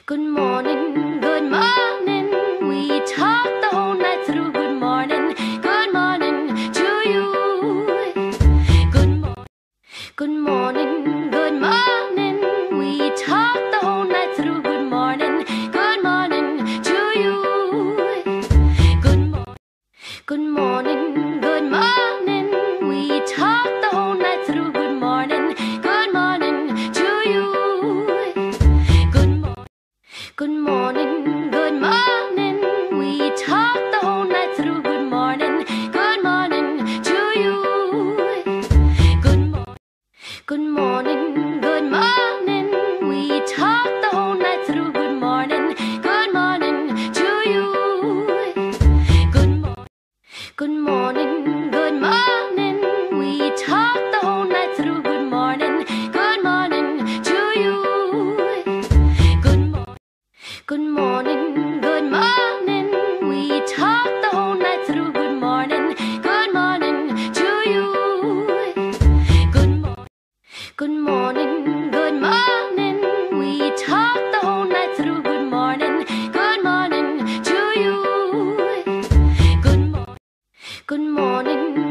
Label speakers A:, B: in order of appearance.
A: Good morning, good morning. We talked the whole night through. Good morning to you. Good morning, good morning. We talked the whole night through. Good morning to you. Good morning, good morning. We talked the whole night through. Good morning to you. Good morning, good morning. We talked the whole night through. Good morning to you. Good morning, good morning. We talked the whole night through. Good morning to you. Good morning, good morning. We talked the whole night through. Good morning to you. Good morning, good morning. We talked the whole night through. Good morning to you. Good morning, good morning. We talked the whole night through. Good morning to you. Good morning.